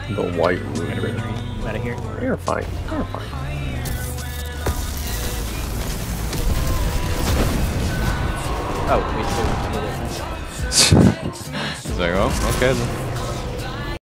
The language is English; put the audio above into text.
The white room. Out of here. You're fine. You're fine. Oh, we should. He's like, oh, okay then.